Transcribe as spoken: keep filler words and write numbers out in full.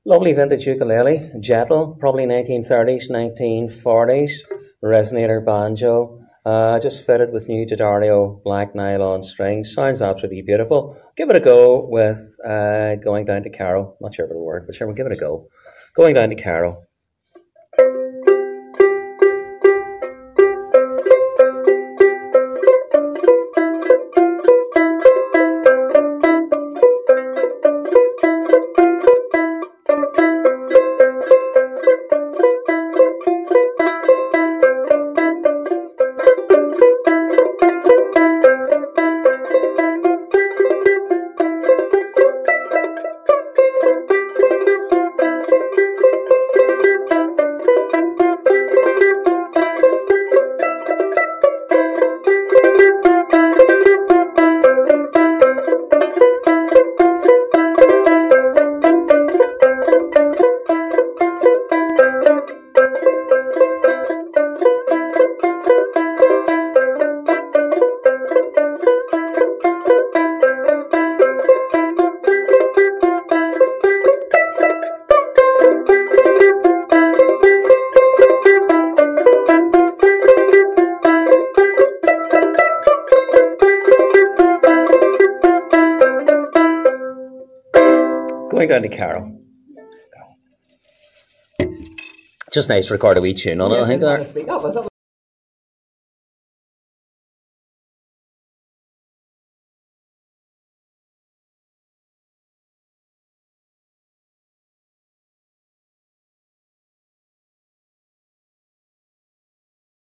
Lovely vintage ukulele, Jetel, probably nineteen thirties, nineteen forties, resonator banjo, uh, just fitted with new addario black nylon strings. Sounds absolutely beautiful. Give it a go with uh, Going Down to Cairo. Not sure if it'll work, but sure, we'll give it a go. Going Down to Cairo. Going Down to Cairo. Just nice to record a wee tune on it, I think.